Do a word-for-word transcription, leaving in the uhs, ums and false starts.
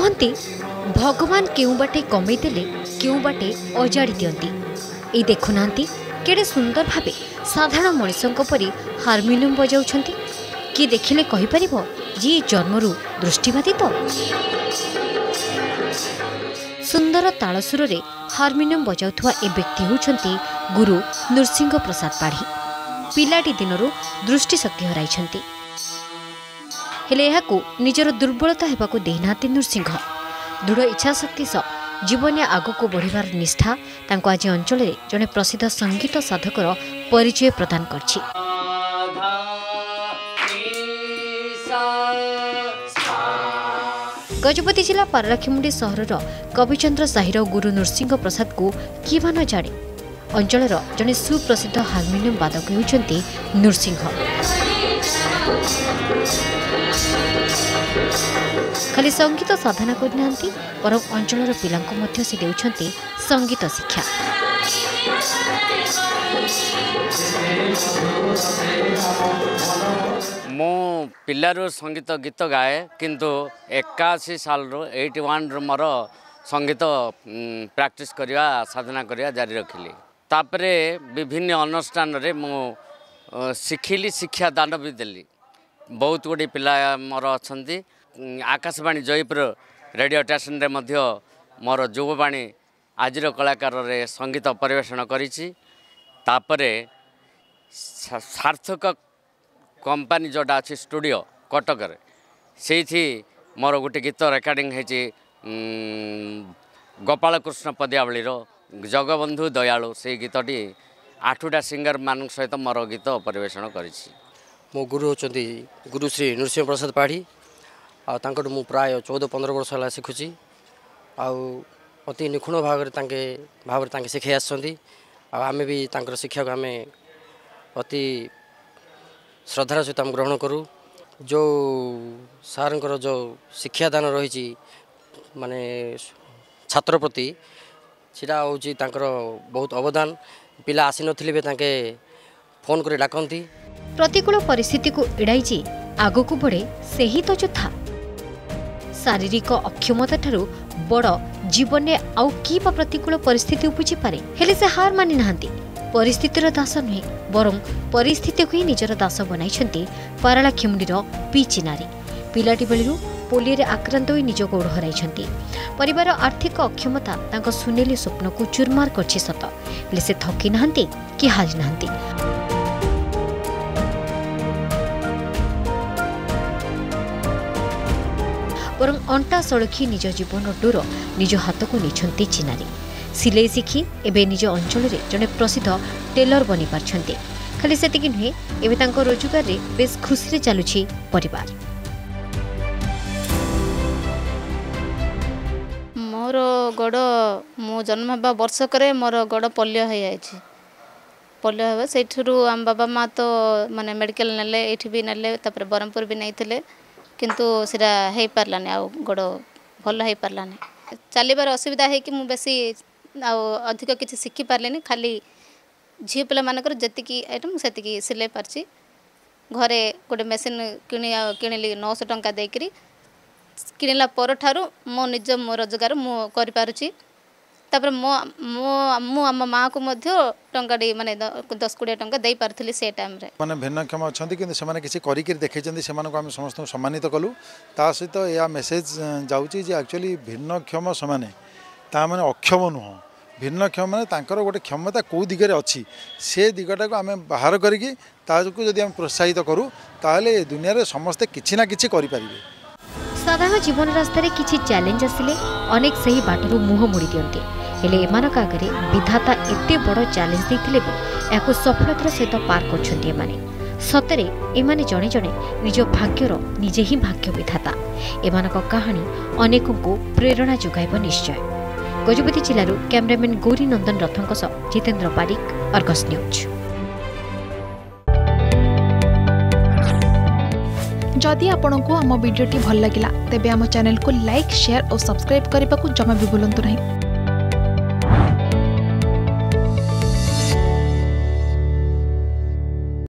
कहती भगवान केउ बाटे कमे देले केउ बाटे अजाड़ी दियंती। ए देखुना केड़े सुंदर भावे साधारण मनीषों परी हारमोनियम बजाउछंती कि देखिले कहि परिबो जी जन्मरू दृष्टिबाधित। सुंदर तालसुर रे हारमोनियम बजाउथुवा ए व्यक्ति होउछंती गुरु नृसिंह प्रसाद पाढ़ी। पिलाटी दिनरू दृष्टिशक्ति हराइछंती हेले एहाकू निजर दुर्बलता हेबाकू देनाती नृसिंह। दृढ़ इच्छाशक्ति सह जीवन आगक बढ़िबार निष्ठा तांको आज अंचल में जड़े प्रसिद्ध संगीत साधकर परिचय प्रदान करछि। गजपति जिला पारलाखेमुंडी सहरर कविचंद्र साहिर गुरु नृसिंह प्रसाद को किए न जाने अंचलर जड़े सुप्रसिद्ध हारमोनियम वादक होउछंती नृसिंह। खाली संगीत साधना करना बरं अंचलर पिलांको मध्य से देउछंती संगीत शिक्षा। मो पिलारू संगीत गीत गाए किंतु एकाशी साल एटी वन मोर संगीत प्रैक्टिस करिया साधना करिया जारी रखिली। तापरे विभिन्न अनुष्ठान रे मो शिखिली शिक्षा दान भी देली। बहुत गुड़ी पिला मोर अछंती। आकाशवाणी जयपुर रेडियो स्टेशन रे मध्य मोर युववाणी आजिर कलाकार रे संगीत परिवेषण करिछि। तापरे सार्थक कंपनी जोटा अच्छी स्टूडियो कटक से मोर गोटे गीत रेकर्डिंग है गोपाल कृष्ण पद्यावली जगबंधु दयालु से गीतटी आठटा सिंगर मान सहित मोर गीत परिवेषण करिछि। मो गुरु होचंती गुरु श्री नृसिंह प्रसाद पाढ़ी। आंकर मु प्राय चौदह पंद्रह वर्ष है शिखुची। अति निखुण भाव भाव शिखाई आसछंती। आमे भी तांकर शिक्षा को आमे अति श्रद्धार सहित आम ग्रहण करूँ। जो सारंकर जो शिक्षादान रही माने छात्र प्रति सीटा हूँ बहुत अवदान। पिला आसी नथिले तांके फोन कर डाकती। प्रतिकूल परिस्थिति को एड़ाई आगक बढ़े से ही तो योद्धा। शारीरिक अक्षमता ठारू बड़ जीवन में आउ की प्रतिकूल परिस्थिति उपजी पारे हेले से हार मानि नाहांती। परिस्थितिर दास नुहे बरं परिस्थिति को ही निजर दास बनाई पारलाखेमुंडीर पी चिनारी। पिलाटी बेलू पोलियो रे आक्रांत होई निज गोड़ हराइछंती। परिवार आर्थिक अक्षमता तांको सुनेली स्वप्न को चुरमार करछि सत हेले से थकी नाहांती कि हारि नाहांती। बरं अंटा सड़खी निज जीवन डोर निज हाथ को नहीं चिनारी। सिलाई शिखी एवं निज अंचल में जड़े प्रसिद्ध टेलर बनी पारछंती। खाली सेतिकी नुहे एवं तांको रोजगार रे बेस खुशी रे चलुछि परिवार। मोर गोड़ मो जन्म हवा वर्षक मोर गोड़ पोलियो हो जाए। पोलियो हे से आम बाबा माँ तो माने मेडिकल नेले ये भी नेले ब्रह्मपुर भी नहीं थे किंतु सीटा हो पारानी आ गोड़ भल हो पारानी। चलबार असुविधा है कि बेसी अधिक किसी शिखी पारे खाली झील पिला मानकर जी आइटम से सिलाई पार्ची। घरे गोटे मेसीन किणी किणिली नौश टंका देकरी किणला पर ठारू मो निज मो रोजगार मु कर पारुची। तापर मो मो मु आम माँ को मध्य टंकाटी माने दस कोड़े टंका दे पारथली से टाइम रे। माने भिन्नक्षम अछंती किंतु से माने किसी करिक देखैचंती सेमानको हम समस्त सम्मानित कलु। ता सहित या मेसेज जाउची जे एक्चुअली भिन्नक्षम समाने ता माने अक्षम नुह। भिन्नक्षम माने तांकर गोटे क्षमता को दिगरे अछि से दिगटा को आमे बाहर करिकि ताको जदि हम प्रोत्साहित करू ताहले दुनिया रे समस्त किछि ना किछि करि परिबे। साधारण जीवन रास्ता रे किछि चैलेंज आसिले अनेक सही बाटरू मुह मुड़ी दियंते हेले एमानक आगरे विधाता एते बड़ चैलेंज देथिले भी याको सफलतार सहित पार करछन्ती। एमाने सतरे एमाने जणे जणे निज भाग्यर निजे ही भाग्य विधाता। एमानक कहानी अनेकों को प्रेरणा जोगाइब निश्चय। गजपति जिलारू कैमरामैन गौरी नंदन रथों सह जितेंद्र पारिक, अर्गस न्यूज। जदि आपंक आम भिडी भल लगा तेब आम चैनल को लाइक शेयर और सब्सक्राइब करने को जमा भी भूलु नहीं।